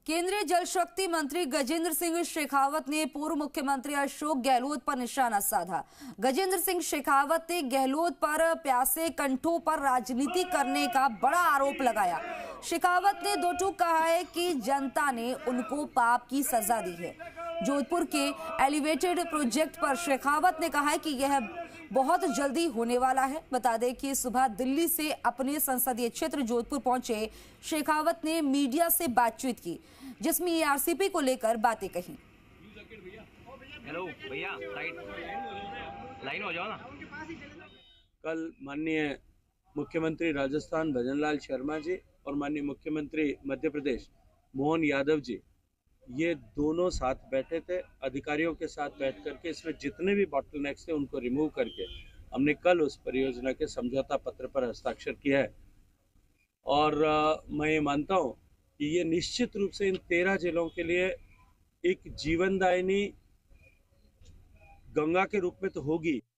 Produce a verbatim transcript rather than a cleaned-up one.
केंद्रीय जल शक्ति मंत्री गजेंद्र सिंह शेखावत ने पूर्व मुख्यमंत्री अशोक गहलोत पर निशाना साधा। गजेंद्र सिंह शेखावत ने गहलोत पर प्यासे कंठों पर राजनीति करने का बड़ा आरोप लगाया। शेखावत ने दो टूक कहा है कि जनता ने उनको पाप की सजा दी है। जोधपुर के एलिवेटेड प्रोजेक्ट पर शेखावत ने कहा है कि यह बहुत जल्दी होने वाला है। बता दें कि सुबह दिल्ली से अपने संसदीय क्षेत्र जोधपुर पहुंचे शेखावत ने मीडिया से बातचीत की, जिसमें ईआरसीपी को लेकर बातें कही। हेलो भैया, लाइन हो जाओ ना। कल माननीय मुख्यमंत्री राजस्थान भजनलाल शर्मा जी और माननीय मुख्यमंत्री मध्य प्रदेश मोहन यादव जी, ये दोनों साथ बैठे थे। अधिकारियों के साथ बैठ करके इसमें जितने भी बॉटलनेक्स थे उनको रिमूव करके हमने कल उस परियोजना के समझौता पत्र पर हस्ताक्षर किया है। और आ, मैं ये मानता हूँ कि ये निश्चित रूप से इन तेरह जिलों के लिए एक जीवनदायिनी गंगा के रूप में तो होगी।